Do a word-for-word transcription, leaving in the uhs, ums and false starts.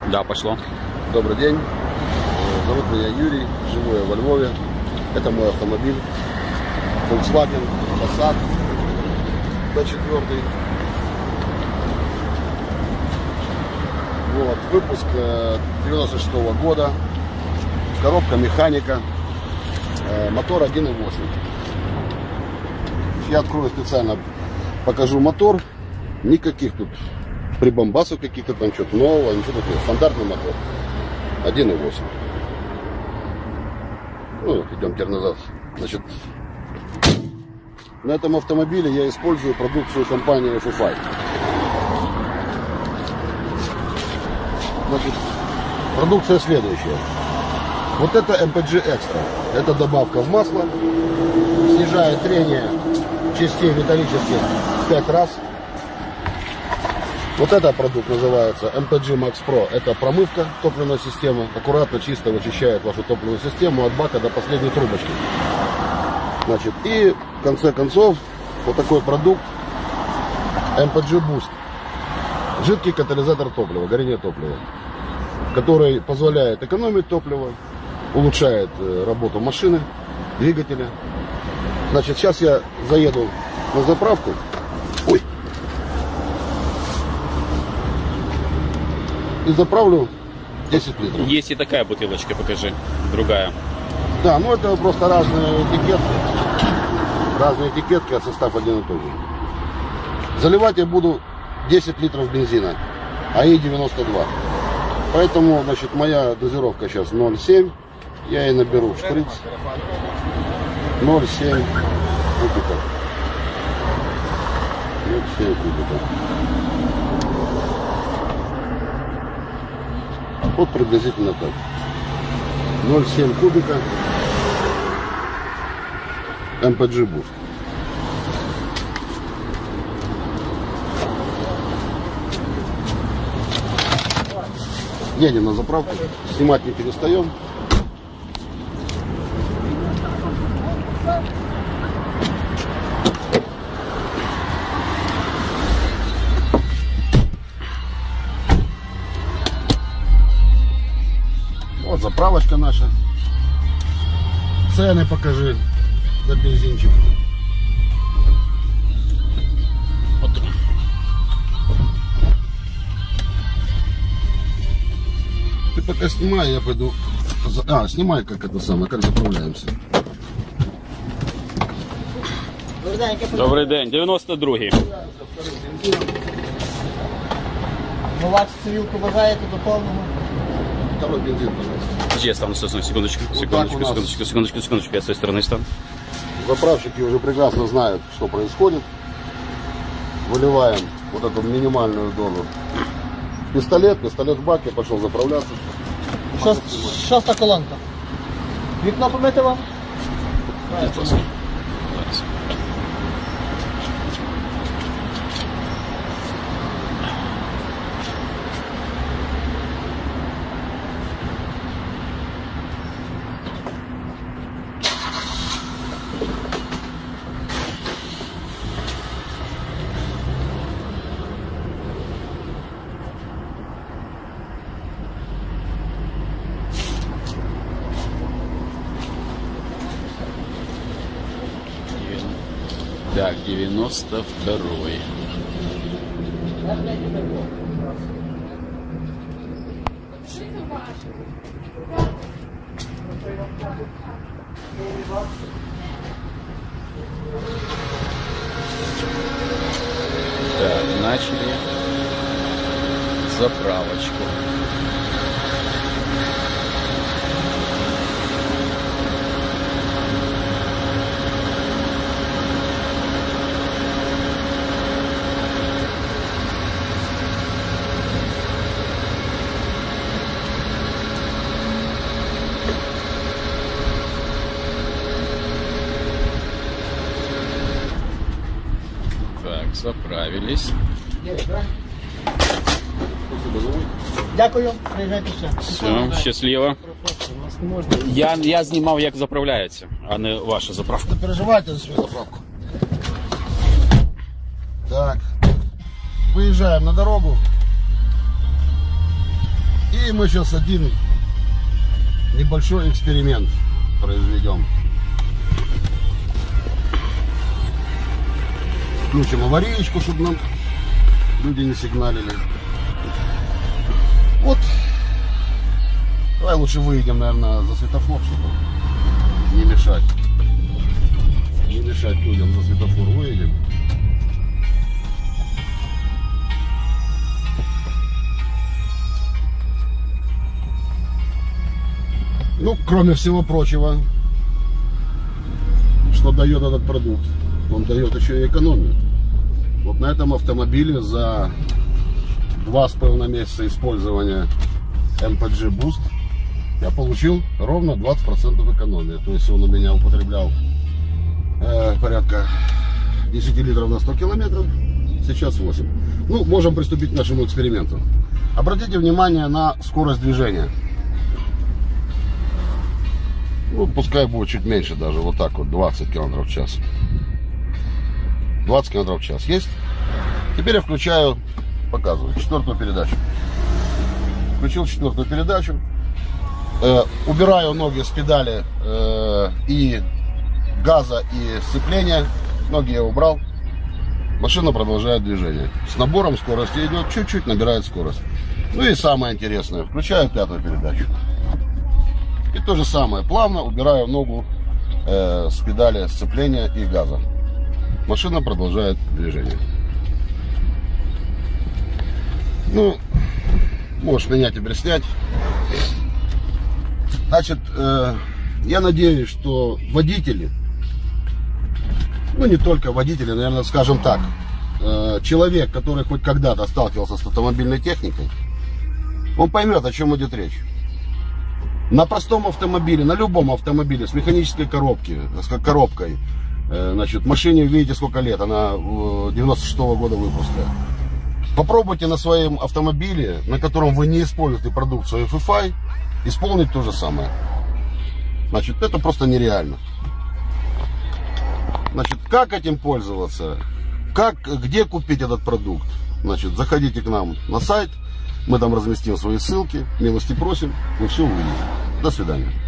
Да, пошло. Добрый день. Зовут меня Юрий, живу я во Львове. Это мой автомобиль. Volkswagen Passat бэ четыре. Вот, выпуск девяносто шестого года. Коробка механика. Мотор один и восемь. Я открою специально, покажу мотор. Никаких тут прибамбасов каких-то там, что-то нового, ничего тут нет. Стандартный мотор. один и восемь. Ну, идем теперь назад. Значит, на этом автомобиле я использую продукцию компании эф эф ай. Значит, продукция следующая. Вот это эм пэ джи Extra. Это добавка в масло. Снижает трение частей металлических в пять раз. Вот этот продукт называется эм пэ джи Max Pro. Это промывка топливной системы. Аккуратно, чисто вычищает вашу топливную систему от бака до последней трубочки. Значит, и в конце концов вот такой продукт эм пэ джи Boost. Жидкий катализатор топлива, горение топлива, который позволяет экономить топливо, улучшает работу машины, двигателя. Значит, сейчас я заеду на заправку. Ой. И заправлю десять литров. Есть и такая бутылочка, покажи. Другая. Да, ну это просто разные этикетки. Разные этикетки, а состав один и тот же. Заливать я буду десять литров бензина, а и девяносто два. Поэтому, значит, моя дозировка сейчас ноль целых семь. Я и наберу в шприц ноль целых семь кубиков. ноль целых семь кубиков. Вот приблизительно так. ноль целых семь кубика эм пэ джи Boost. Едем на заправку, снимать не перестаем. Вот заправочка наша. Цены покажи за бензинчик. Вот. Ты пока снимай, я пойду. А, снимай, как это самое, как заправляемся. Добрий день, дев'яносто другий. Ну, вас цивілку бажаєте до повного? Второй бензин, пожалуйста. Я стану, секундочку, Вот секундочку, так у нас. секундочку, секундочку, секундочку, я с той стороны стану. Заправщики уже прекрасно знают, что происходит. Выливаем вот эту минимальную дозу в пистолет. Пистолет в баке, пошел заправляться. Шост, шоста колонка. Вікно помити вам? Зараз. Так, девяносто второй. Так, начали заправочку. Так, заправились. Дякую, приїжджайте ще. Все, щасливо. Я, я знімав, як заправляється, а не ваша заправка. Не переживайте за свою заправку. Так, выезжаем на дорогу. И И мы сейчас один небольшой эксперимент произведем. Включим аварийку, чтобы нам люди не сигналили. Вот. Давай лучше выйдем, наверное, за светофор, чтобы не мешать. Не мешать людям, за светофор выйдем. Ну, кроме всего прочего, что дает этот продукт, он дает еще и экономию. Вот на этом автомобиле за два с половиной месяца использования эм пэ джи Boost я получил ровно двадцать процентов экономии. То есть он у меня употреблял э, порядка десять литров на сто километров, сейчас восемь. Ну, можем приступить к нашему эксперименту. Обратите внимание на скорость движения. Ну, пускай будет чуть меньше даже, вот так вот, двадцать километров в час. двадцать километров в час есть. Теперь я включаю, показываю, четвертую передачу. Включил четвертую передачу. Э, убираю ноги с педали э, и газа, и сцепления. Ноги я убрал. Машина продолжает движение. С набором скорости идет, чуть-чуть набирает скорость. Ну и самое интересное, включаю пятую передачу. И то же самое, плавно убираю ногу э, с педали сцепления и газа. Машина продолжает движение. Ну, можешь меня теперь снять. Значит, э, я надеюсь, что водители, ну не только водители, наверное, скажем так, э, человек, который хоть когда-то сталкивался с автомобильной техникой, он поймет, о чем идет речь. На простом автомобиле, на любом автомобиле с механической коробки, с коробкой, значит, машине видите сколько лет, она девяносто шестого года выпуска. Попробуйте на своем автомобиле, на котором вы не используете продукцию эф эф ай, исполнить то же самое. Значит, это просто нереально. Значит, как этим пользоваться, как, где купить этот продукт? Значит, заходите к нам на сайт. Мы там разместим свои ссылки. Милости просим. Вы все увидите. До свидания.